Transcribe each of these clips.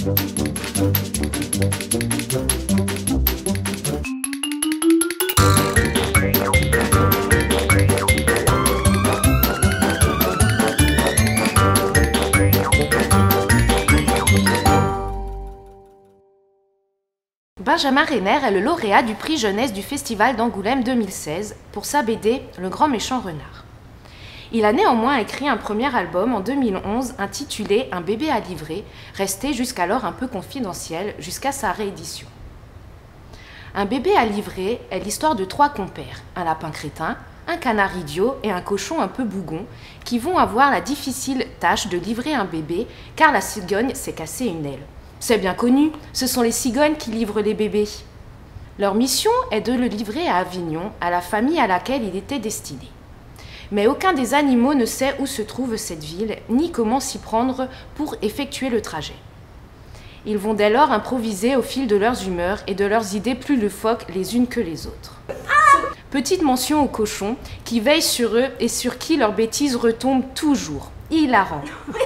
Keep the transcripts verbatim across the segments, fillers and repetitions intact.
Benjamin Renner est le lauréat du prix jeunesse du Festival d'Angoulême deux mille seize pour sa B D Le Grand Méchant Renard. Il a néanmoins écrit un premier album en deux mille onze intitulé Un bébé à livrer, resté jusqu'alors un peu confidentiel jusqu'à sa réédition. Un bébé à livrer est l'histoire de trois compères, un lapin crétin, un canard idiot et un cochon un peu bougon, qui vont avoir la difficile tâche de livrer un bébé car la cigogne s'est cassée une aile. C'est bien connu, ce sont les cigognes qui livrent les bébés. Leur mission est de le livrer à Avignon, à la famille à laquelle il était destiné. Mais aucun des animaux ne sait où se trouve cette ville, ni comment s'y prendre pour effectuer le trajet. Ils vont dès lors improviser au fil de leurs humeurs et de leurs idées plus loufoques les unes que les autres. Petite mention aux cochons qui veillent sur eux et sur qui leurs bêtises retombent toujours. Hilarant.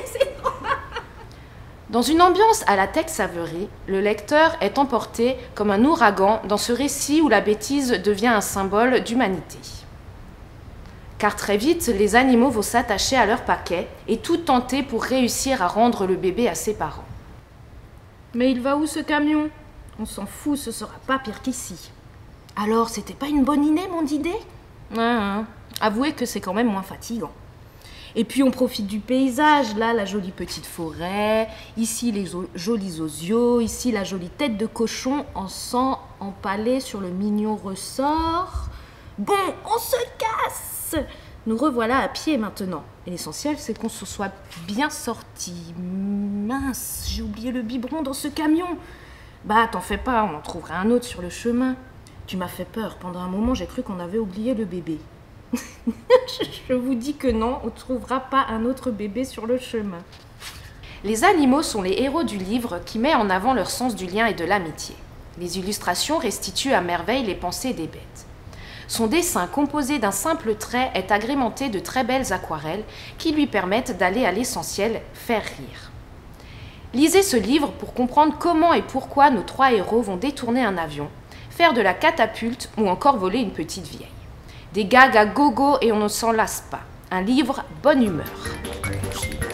Dans une ambiance à la Tex Avery, le lecteur est emporté comme un ouragan dans ce récit où la bêtise devient un symbole d'humanité. Car très vite, les animaux vont s'attacher à leur paquet et tout tenter pour réussir à rendre le bébé à ses parents. Mais il va où ce camion? On s'en fout, ce sera pas pire qu'ici. Alors, c'était pas une bonne idée, mon idée? Ah, avouez que c'est quand même moins fatigant. Et puis on profite du paysage, là la jolie petite forêt, ici les jolis osios, ici la jolie tête de cochon en sang empalé sur le mignon ressort. Bon, on se casse! Nous revoilà à pied maintenant. Et l'essentiel c'est qu'on se soit bien sorti. Mince, j'ai oublié le biberon dans ce camion. Bah t'en fais pas, on en trouvera un autre sur le chemin. Tu m'as fait peur, pendant un moment j'ai cru qu'on avait oublié le bébé. Je vous dis que non, on ne trouvera pas un autre bébé sur le chemin. Les animaux sont les héros du livre qui met en avant leur sens du lien et de l'amitié. Les illustrations restituent à merveille les pensées des bêtes. Son dessin, composé d'un simple trait, est agrémenté de très belles aquarelles qui lui permettent d'aller à l'essentiel, faire rire. Lisez ce livre pour comprendre comment et pourquoi nos trois héros vont détourner un avion, faire de la catapulte ou encore voler une petite vieille. Des gags à gogo et on ne s'en lasse pas. Un livre bonne humeur.